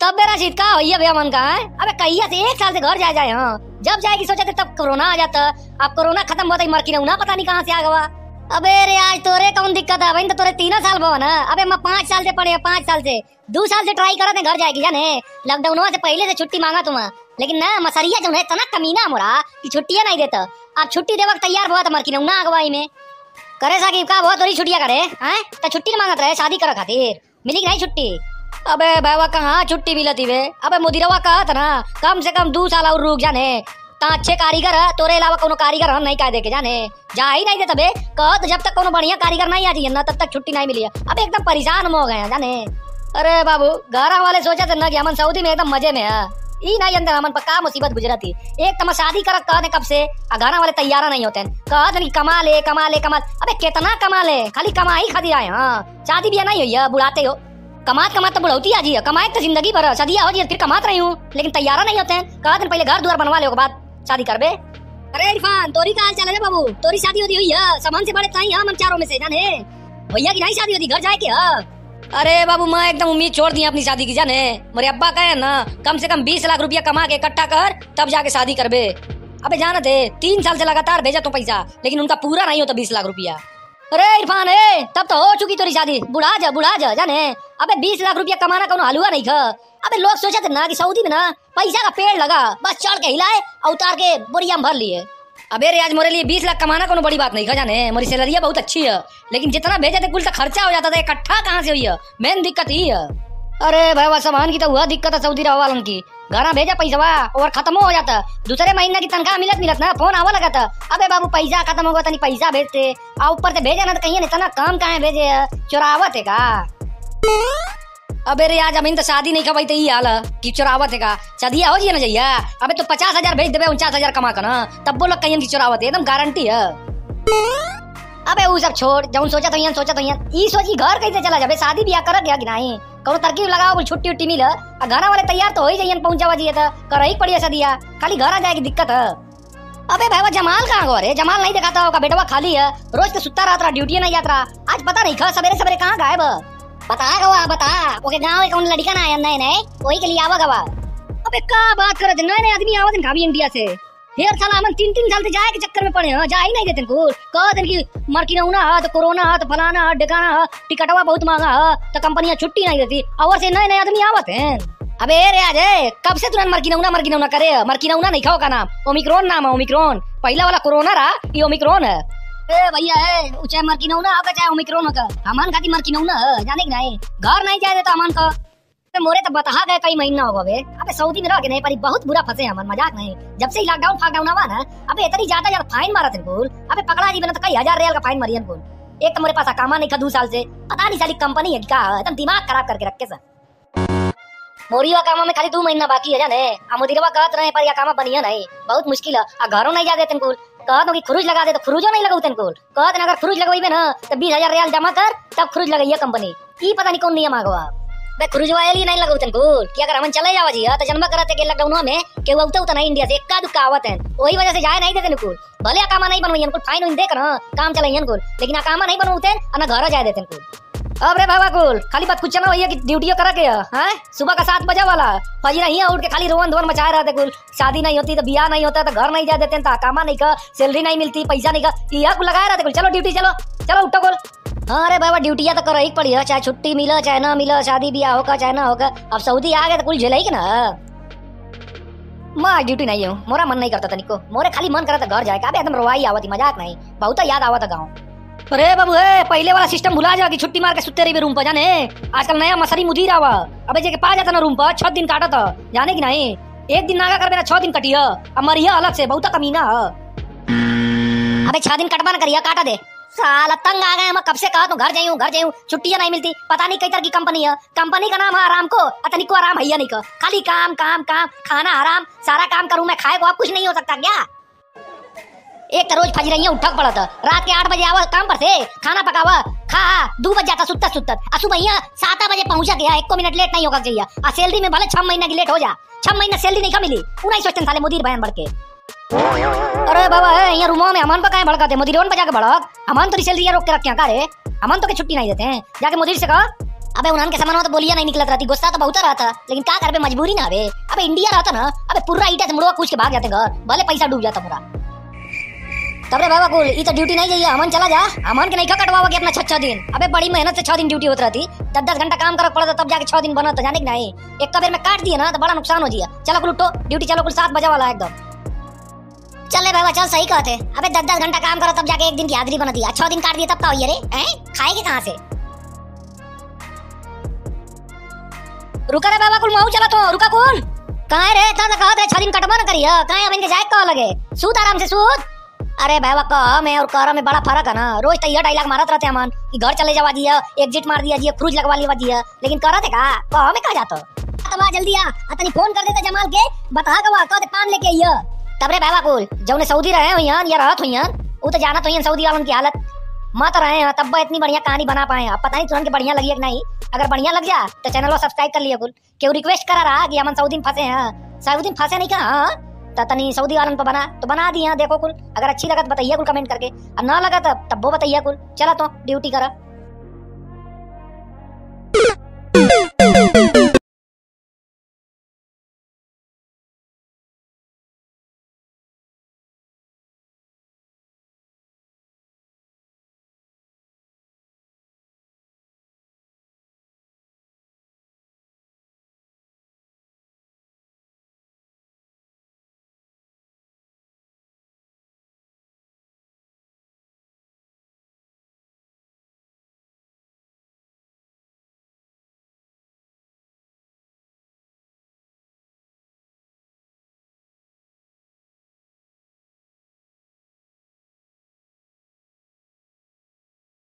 तब मेरा शीत का भैया भैया मन का है। अबे कहिया से 1 साल से घर जाए हाँ जब जाएगी सोचा थे तब कोरोना आ जाता। अब कोरोना खत्म होता ही मर की ना पता नहीं कहाँ से आ गवा। अबे रे आज तोरे कौन दिक्कत है भाई, तो तोरे 3 साल भवन है। अबे मैं 5 साल से पढ़े 5 साल से 2 साल से ट्राई करा थे घर जाएगी जाने लॉकडाउन से पहले से छुट्टी मांगा तुम, लेकिन ना मसरिया जो है इतना कमीना मोरा कि छुट्टियां नहीं देता। अब छुट्टी देवक तैयार बहुत मर की ना अगवाई में करे साकिब का बहुत थोड़ी छुट्टियां करे हैं तो छुट्टी मांगत रहे शादी करा खातिर मिली नहीं छुट्टी। अबे बाबा कहाँ छुट्टी मिलती वे। अबे मुदीरवा कहा था ना कम से कम 2 साल और रुक जाने ता अच्छे कारीगर है तोरे अलावा कोनो कारीगर हम नहीं कह दे के जाने जा ही नहीं दे तबे कह तो जब तक कोनो बढ़िया कारीगर नहीं आ जाइए ना तब तक छुट्टी नहीं मिली है। अब एकदम परेशान हो गए जाने। अरे बाबू घर वाले सोचे थे ना कि हमन सऊदी में एकदम मजे में है ई नहीं अंदर हमन पक्का मुसीबत गुजरा थी। एक तो शादी कर कहने कब से घर वाले तैयार नहीं होते कहते कमा ले कमा ले कमा। अबे कितना कमा ले खाली कमा ही खादी आए हाँ शादी भी नहीं हुई है बुढ़ाते हो कमात कमात तो बुढ़ौती आ जी कमाए तो जिंदगी भर सदिया हो जी फिर कमात रही हूँ लेकिन तैयार नहीं होते हैं। कहा दिन पहले घर द्वार बनवा ले बाद शादी करबे। अरे इरफान तोरी का हाल चाल है बाबू तोरी शादी होती हुई है सामान से बड़े ताई हम चारों में से जाने भैया की नहीं शादी होती घर जाए के। अरे बाबू मैं एकदम उम्मीद छोड़ दी अपनी शादी की जाने मेरे अब्बा कहे ना कम से कम 20 लाख रुपया कमा के इकट्ठा कर तब जाके शादी करबे। अबे जाना थे 3 साल से लगातार भेजा तो पैसा लेकिन उनका पूरा नहीं होता 20 लाख रुपया। अरे इरफान तब तो हो चुकी तोरी शादी बुढ़ा जा जाने। अबे 20 लाख रुपया कमाना कौन हलवा नहीं खा। अबे लोग सोचे थे ना कि सऊदी में ना पैसा का पेड़ लगा बस चढ़ के हिलाए और उतार के बोरिया में भर लिए। अबे रे आज मोरे लिए 20 लाख कमाना कोनो बड़ी बात नहीं खा जाने मेरी सैलरी बहुत अच्छी है लेकिन जितना भेजे थे कुल तो खर्चा हो जाता था इकट्ठा कहाँ से हुई है मेन दिक्कत ही है। अरे भाई सामान की तो हुआ दिक्कत है सऊदी रहा वालों की घर भेजा पैसा और खत्म हो जाता दूसरे महीने की तनख्वाह मिलत ना फोन आवा लगा था। अबे बाबू पैसा खत्म होगा तनी पैसा भेजते और ऊपर से भेजा ना तो कहीं इतना काम कहाँ भेजे चुरावत है का। अबे रे आज अमीन तो शादी नहीं खबाई तो ये हाल कि चुरावत है का शादिया हो जी ना जइया। अबे तो 50,000 भेज देवे 49,000 कमा कर ना तब बोलो कहीं की चुरावत है एकदम गारंटी है। अबे वो सब छोड़ जब सोचा था ई सोची घर कैसे चला जाबे शादी ब्याह कर गया कि नहीं कौन तरकीब लगाओ छुट्टी उट्टी मिल घर वाले तैयार तो हो ही जाइए पहुंच जावा जी कर ही पड़ी शादिया खाली घर आ जाएगी दिक्कत है। अबे भाई जमाल कहाँ गो रे जमाल नहीं दिखाता होगा बेटवा खाली है रोज के सुता रहा ड्यूटी नहीं जाता आज पता नहीं खा सवेरे सवेरे कहाँ गायब बता गवा बता ओके गांव में कौन लड़का ना आया नए वही के लिए आवा गवा। अबे का बात करे नए आदमी आवत खाबी इंडिया से फिर साला हम 3 साल से जाए के चक्कर में पड़े हैं जा ही नहीं देते को कह दिन की मरकी ना है तो कोरोना है तो फलाना है ढिकाना है टिकटवा बहुत महंगा है तो कंपनियां छुट्टी नहीं देती और से नए आदमी आवत हैं। अबे रे आज कब से तुरंत मरकी ना करे मरकी ना नहीं खाओ का नाम ओमिक्रॉन नाम है ओमिक्रॉन पहला वाला कोरोना रहा ये ओमिक्रॉन है। ए भैया चाहे मरकी ना होगा चाहे ओमिक्रॉन होगा हमान खाती मरकी ना जाने की नहीं घर नहीं जाए देता हमान का मोरे तो बता गए कई महीना होगा बे। अबे सऊदी में रह के नहीं पर बहुत बुरा फंसे हमन मजाक नहीं जब से लॉकडाउन फाकडाउन हुआ ना अबे इतनी ज्यादा फाइन मारा थे कुल। अबे पकड़ा जी बना तो कई 1000 रियाल का फाइन मारियन कुल। एक तो मेरे पास कामा नहीं था 2 साल से पता नहीं साली कंपनी है क्या एकदम दिमाग खराब करके रखे सर मोरिया कामा में खाली 2 महीना बाकी है जाने मुदीरवा कहत रहे पर या कामा बनिया नहीं बहुत मुश्किल है घरों नहीं जा देते कुल कहत कि खुरुज लगा दे तो खुरुजो नहीं लगाते कुल कहत अगर खुरुज लगवाइबे ना तो 20,000 रियाल जमा कर तब खुरुज लगाइए कंपनी ई पता नहीं कौन नियम आगवा। बे खुरुजवा एली नहीं लगाउतन कुल कि अगर हम चले जावा जी तो जन्म करते के लॉकडाउन में के उता नहीं इंडिया से एक्का दुक्का आवत है वही वजह से जाए नहीं देते कुल भले कामा नहीं बनवाइयन कुल फाइन उन देख ना काम चलाइयन कुल लेकिन कामा नहीं बनवाते ना घर जाए देते कुल। अब रे बाबा कुल खाली बात कुछ ना भैया कि ड्यूटियों करा के हैं सुबह का 7 बजे वाला फजरा ही उठ के खाली रोवन धोवन मचाए रहते कुल शादी नहीं होती तो ब्याह नहीं होता तो घर नहीं जा देते कामा नहीं का सैलरी नहीं मिलती पैसा नहीं का यह कुल लगाए रहते कुल चलो ड्यूटी चलो उठो कुल। हाँ रे बाबा ड्यूटिया तो कर ही पड़ी है चाहे छुट्टी मिला चाहे ना मिला शादी ब्याह होगा चाहे ना होगा अब सऊदी आ गए तो कुल झेला ही ना। मैं ड्यूटी नहीं हूँ मोरा मन नहीं करता था निको मोरे खाली मन करा था घर जाए एकदम रोवाई आवती मजाक नहीं बहुत याद आवा था गाँव। अरे बाबू पहले वाला सिस्टम भुला जा कि छुट्टी मार के सुते रही रूम पर जाने आजकल नया मसरी मुदीर आवा अबे जे पा जाता ना रूम पर 6 दिन काटा था जाने की नहीं 1 दिन नागा कर मेरा 6 दिन कटिया मरिया अलग से बहुत कमीना अबे 6 दिन कटवा न करिया काटा दे साला तंग आ गए हम कब से कहा तो घर जाऊं छुट्टियां नहीं मिलती पता नहीं कई तरह की कंपनी है कंपनी का नाम है आराम को अतनी को आराम है नहीं का खाली काम काम काम खाना आराम सारा काम करूं मैं खाए को अब कुछ नहीं हो सकता क्या। एक तो रोज फज रही है उठक पड़ा था रात के 8 बजे आवा काम पर से खाना पकावा खा 2 बज जाता सुतत सुबह 7 बजे पहुंचा गया 1 मिनट लेट नहीं होगा चाहिए सैलरी में भले 6 महीने की लेट हो जा 6 महीने सैलरी नहीं मिली उन्हें सोचते साले मुदीर बहन बढ़ के। अरे बाबा यहाँ रूमों में अमन पर कहीं भड़काते मुदीर पर जाके भड़क अमन तो सैलरी रोक के रखे का रे अमन तो के छुट्टी नहीं देते हैं जाके मुदीर से कहा अबे उन्हान के सामान तो बोलिया नहीं निकलत रहती, गुस्सा तो बहुत रहा था, लेकिन क्या कर बे, मजबूरी ना बे। अबे इंडिया रहता ना, अबे पूरा ईटा से मुड़वा कूच के भाग जाते घर, भले पैसा डूब जाता पूरा। तब रे बाबा कुल, ई तो ड्यूटी नहीं जाइए, अमन चला जा, अमन के नहीं का कटवावा के अपना 6 दिन। अबे बड़ी मेहनत से 6 दिन ड्यूटी होत रहती, 10-10 घंटा काम करक पड़ता तब जाके 6 दिन बनत, जाने कि नहीं। एक का बेर में काट दिए ना तो बड़ा नुकसान हो जिया। चलो कुल उठो, ड्यूटी चलो कुल 7 बजे वाला एकदम। चल रे बाबा चल, सही कहते। अबे 10-10 घंटा काम करो तब जाके एक दिन की हाजिरी बना दिया, 6 दिन काट दिए तब का होइए रे, हैं? खाएगी कहां से? रुका रे बाबा कुल, माऊ चला तो, रुका कुल। कहां रे, ता ना कहत रे 6 दिन कटवा ना करिया, कहां अब इनके जाए का लगे, सूत आराम से सूत। अरे बाबा कह में और कर में बड़ा फर्क है ना, रोज तो ये डायलॉग मारत रहते अमन कि घर चले जावा दिया, एग्जिट मार दिया जी, क्रूज लगवा लिया दिया, लेकिन करत है का कह में का जातो। तब जल्दी आ, तनी फोन कर देते जमाल के, बता के कह दे पान लेके आइयो। तब रे बाबा कुल, जौने सऊदी रहे होयन या रहत होयन, ऊ तो जानत होयन सऊदी वालन की हालत, मत रहे हैं तब इतनी बढ़िया कहानी बना पाए। अब पता नहीं तुरंत के बढ़िया लगी है कि नहीं, अगर बढ़िया लग जा तो चैनल को सब्सक्राइब कर लिया कुल। क्यों रिक्वेस्ट करा रहा कि अमन सऊदी फंसे हैं, सऊदी फंसे नहीं कहा तो तनी सऊदी वालन पर बना तो बना दिया, देखो कुल। अगर अच्छी लगा तो बताइए कुल कमेंट करके, और ना लगा तब वो बताइए कुल। चला तो ड्यूटी करा।